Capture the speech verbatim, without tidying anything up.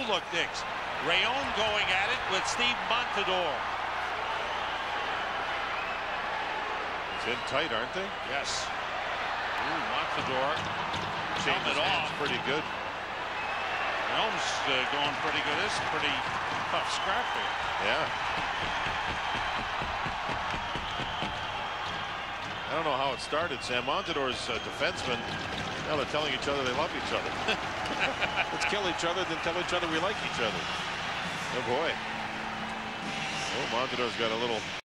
look, Nix. Rheaume going at it with Steve Montador. It's in tight, aren't they? Yes. Ooh, Montador. Changes it off. Pretty good. Rheaume's uh, going pretty good. This is pretty tough scrap here. Yeah. I don't know how it started, Sam. Montador's uh, defenseman. Now they're telling each other they love each other. Let's kill each other, then tell each other we like each other. Oh boy. Oh, Montador's got a little